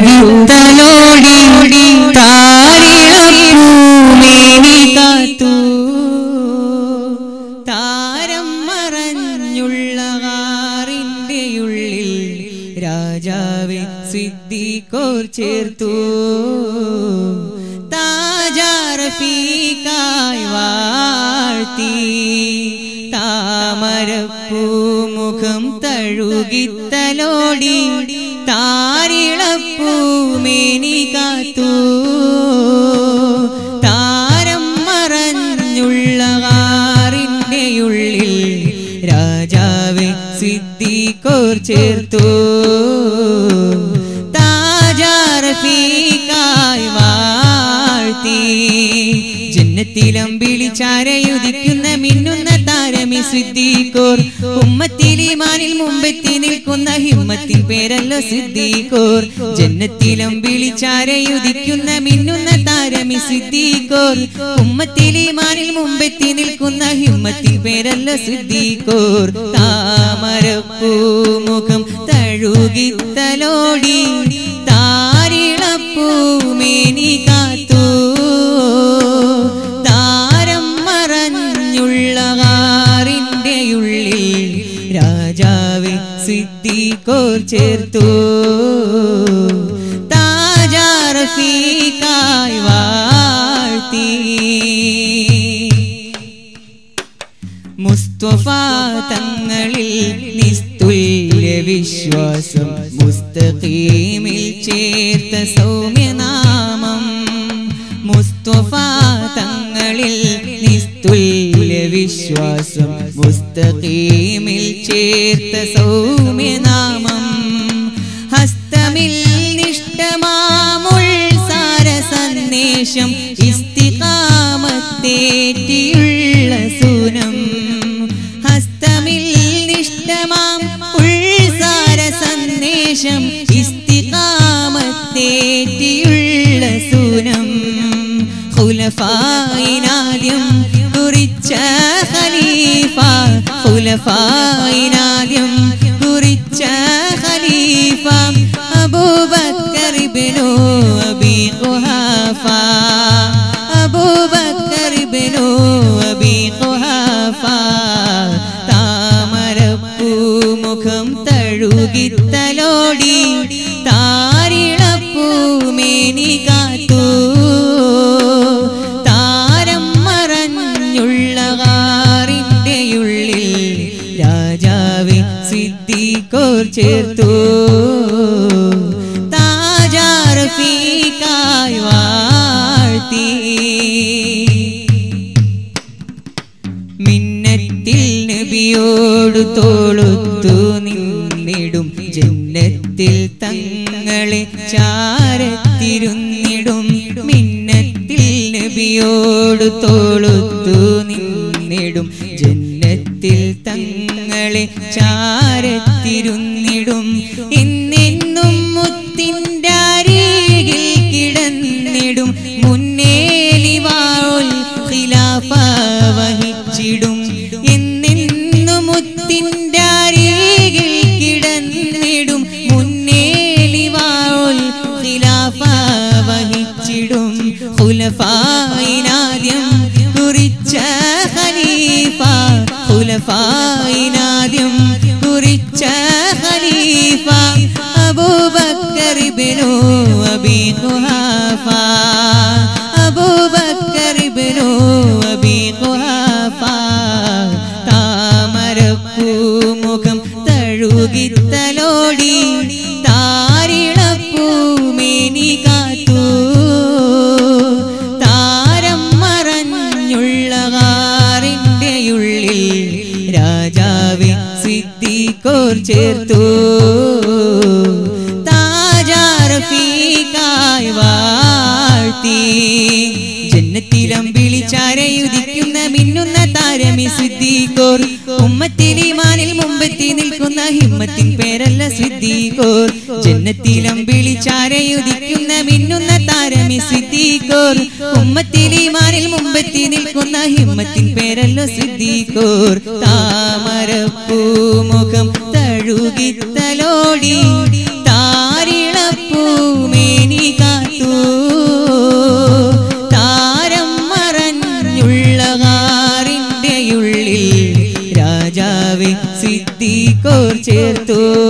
തഴുകിത്തലോടി താരിളപ്പൂമേനി കാത്തു താരം മറഞ്ഞുള്ള ഗാറിന്റെ ഉള്ളിൽ രാജാവെ സിദ്ദീഖോർ ചേർത്തു താജാറഫീക്കായി വാഴ്ത്തി താമരപ്പൂമുഖം തഴുകിത്തലോടി താരിളപ്പൂമേനി കാത്തു താരം മറഞ്ഞുള്ള ഗാറിന്റെ ഉള്ളിൽ രാജാവെ സിദ്ദീഖോർ ചേർത്തു താജാറഫീക്കായി വാഴ്ത്തി ജന്നത്തിലമ്പിളി ചാരയുദിക്കുന്ന മിന്നുന്ന താരമി സിദ്ദീഖോർ ഉമ്മത്തിൽ ഈമാനിൽ മുമ്പെത്തി നിൽക്കുന്ന ഹിമ്മത്തിൻ പേരല്ലോ സിദ്ദീഖോർ ജന്നത്തിലമ്പിളി ചാരയുദിക്കുന്ന മിന്നുന്ന താരമി സിദ്ദീഖോർ ഉമ്മത്തിൽ ഈമാനിൽ മുമ്പെത്തി നിൽക്കുന്ന ഹിമ്മത്തിൻ പേരല്ലോ സിദ്ദീഖോർ താമരപ്പൂമുഖം തഴുകിത്തലോടി താരിളപ്പൂമേനി കാത്തു താരം മറഞ്ഞുള്ള ഗാറിന്റെ ഉള്ളിൽ രാജാവെ സിദ്ദീഖോർ ചേർത്തു താജാറഫീക്കായി വാഴ്ത്തി മുസ്തഫ തങ്ങളിൽ നിസ്തുല്യ വിശ്വാസം മുസ്തഖീമിൽ ചേർത്ത സൗമ്യനാമം മുസ്തഫ തങ്ങളിൽ നിസ്തുല്യ വിശ്വാസം മുസ്തഖീമിൽ ചേർത്ത സൗമ്യനാമം ഹസ്തമിൽ നിഷ്ഠമാമുൾസാര സന്ദേശം ഇസ്തിഖാമത്തേറ്റിയുള്ള സൂനം ഹസ്തമിൽ നിഷ്ഠമാം ഉൾസാര സന്ദേശം ഇസ്തിഖാമത്തേറ്റിയുള്ള സൂനം ഖുലഫായിനാദ്യം കുറിച്ച ഖലീഫ ഖുലഫായിനാദ്യം കുറിച്ച ഖലീഫ അബൂബക്കർ ഇബ്നു അബീ ഖുഹാഫ അബൂബക്കർ ഇബ്നു അബീ ഖുഹാഫ താമരപ്പൂമുഖം തഴുകിത്തലോടി താരിളപ്പൂമേനി കാത്തു താരം മറഞ്ഞുള്ള ഗാറിന്റെ ഉള്ളിൽ രാജാവെ സിദ്ദീഖോർ ചേർത്തു താജാറഫീക്കായി വാഴ്ത്തി മിന്നത്തിൽ നബിയോട് തോളുത്തു നിന്നിടും ജന്നത്തിൽ തങ്ങളെ ചാരത്തിരുന്നിടും മിന്നത്തിൽ നബിയോട് തോളുത്തു നിന്നിടും ജന്നത്തിൽ തങ്ങളെ ചാരത്തിരുന്നിടും എന്നെന്നും മുത്തിൻ്റെ അരികിൽ കിടന്നിടും മുന്നേലിവാൾ ഖിലാഫ വഹിച്ചിടും എന്നെന്നും മുത്തിൻ്റെ അരികിൽ കിടന്നിടും മുന്നേലിവാൾ ഖിലാഫ വഹിച്ചിടും ഖുലഫായിനാദ്യം കുറിച്ച ഖലീഫ ഖുലഫായിനാദ്യം കുറിച്ച ഖലീഫ അബൂബക്കർ ഇബ്നു അബീ ഖുഹാഫ അബൂബക്കർ ഇബ്നു അബീ ഖുഹാഫ താമരപ്പൂമുഖം തഴുകിത്തലോടി താരിളപ്പൂമേനി കാത്തു താരം മറഞ്ഞുള്ള ഗാറിന്റെ ഉള്ളിൽ രാജാവെ സിദ്ദീഖോർ ചേർത്തു താജാറഫീക്കായി വാഴ്ത്തി ജന്നത്തിലമ്പിളി ചാരയുദിക്കുന്ന മിന്നുന്ന താരമി സിദ്ദീഖോർ ഉമ്മത്തിൽ ഈമാനിൽ മുമ്പെത്തി നിൽക്കുന്ന ഹിമ്മത്തിൻ പേരല്ല സിദ്ദീഖോർ ജന്നത്തിലമ്പിളി ചാരയുദിക്കുന്ന മിന്നുന്ന താരമി സിദ്ദീഖോർ ഉമ്മത്തിൽ ഈമാനിൽ മുമ്പെത്തി നിൽക്കുന്ന ഹിമ്മത്തിൻ പേരല്ല സിദ്ദീഖോർ താമരപ്പൂമുഖം തഴുകിത്തലോടി താരിളപ്പൂമേ സിദ്ദീഖോർ ചേർത്തു